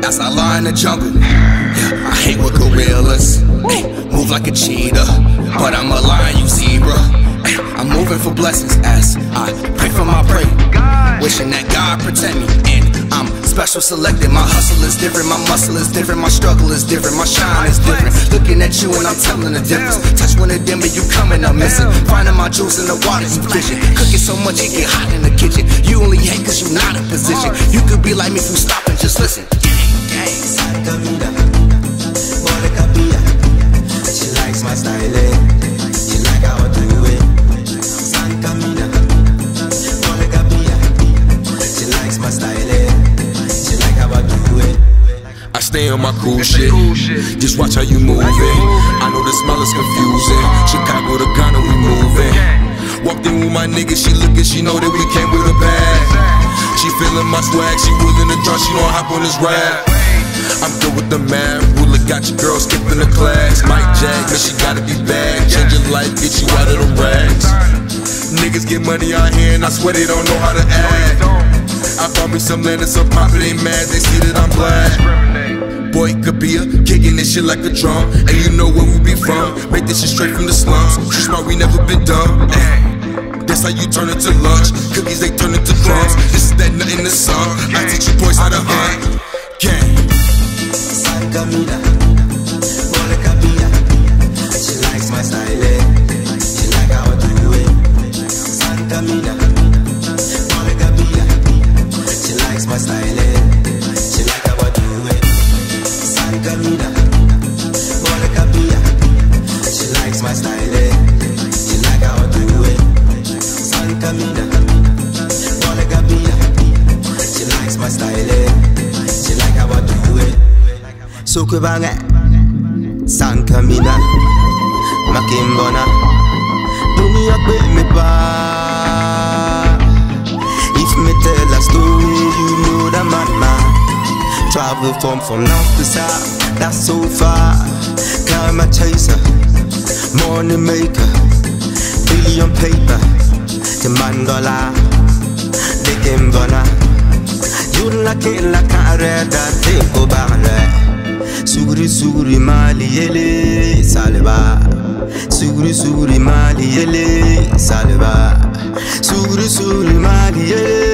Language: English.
That's a law in the jungle. Yeah, I hate with gorillas. Ay, move like a cheetah, but I'm a lion, you zebra. Ay, I'm moving for blessings as I pray for my prey, wishing that God protect me. And I'm special selected. My hustle is different, my muscle is different, my struggle is different, my shine is different. Looking at you and I'm telling the difference. Touch one of them and you coming up missing. Finding my juice in the water you fishing. Cooking so much it get hot in the kitchen. You only hate cause you not in position. You could be like me if you stop and just listen. She likes my styling. She like how I do it. San Camina, she likes my styling. She like how I do it. I stay on my cool shit. Just watch how you moving. I know the smell is confusing. Chicago to Ghana, we moving. Walked in with my nigga, she looking, she know that we came with a bag. She feeling my swag, she willing to draw, she gon' hop on this rap. I'm good with the man, ruler got your girl skipping the class. Mike Jag, but she gotta be bad. Change your life, get you out of the rags. Niggas get money out here and I swear they don't know how to act. I bought me some land and some pop, it ain't mad, they see that I'm black. Boy, Kabia, kicking this shit like a drum. And you know where we be from, make this shit straight from the slums. She smart, we never been dumb. That's how you turn it to lunch. Cookies, they turn into crumbs. This is that nut in the sun. I teach you boys how to hunt. Gang. San Camina, she likes my styling. She like how I do it. San Camina, she likes my styling. She like how I do it. San Camina, she likes my styling. She like how I do it. San Camina, she likes my styling. She like how I do it. So kubanga San Camina, Makimbona, dunia kwe me pa. If me tell a story, you know the madman. Travel from north to south, that's so far. Karma chaser, money maker, billion paper, the mangola, the Kimbona. You like it like a red that thing go back. Sugri sugri mali yele salva. Sugri mali yele salva. Sugri mali yele